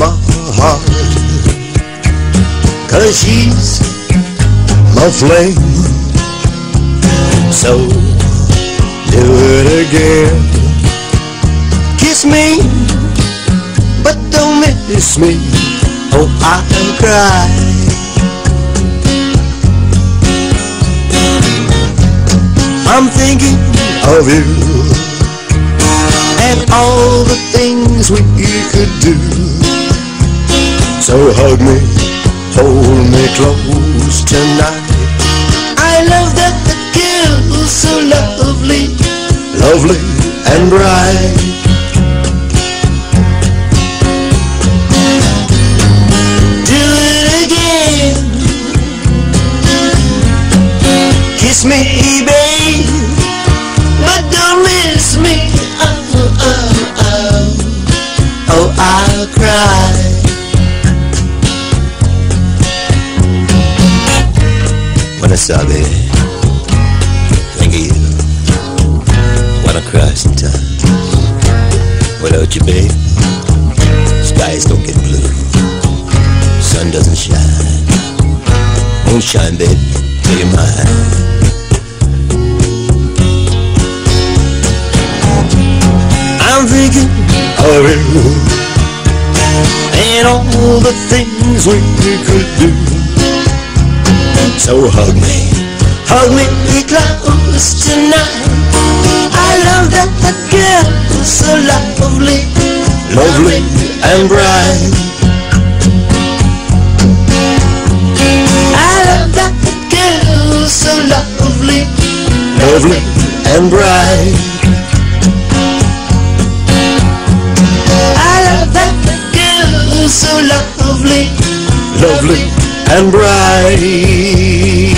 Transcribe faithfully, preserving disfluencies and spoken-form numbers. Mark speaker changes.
Speaker 1: my heart, 'cause she's my flame. So do it again. Kiss me, but don't miss me. Oh, I'll cry. I'm thinking of you and all the things we could do. So hug me, hold me close tonight. I love that the girl's so lovely, lovely and bright. Do it again. Kiss me, babe, but don't miss me. Oh, oh, oh, oh, I'll cry. When I saw the think of you, wanna cry sometimes. Without you, babe, skies don't get blue, sun doesn't shine. Won't shine, babe, till you're mine. I'm thinking of you and all the things we could do. So hug me, hug me close tonight. I love that that girl is so lovely, lovely and bright. I love that that girl is so lovely, lovely and bright. I love that that girl is so lovely, lovely and bright.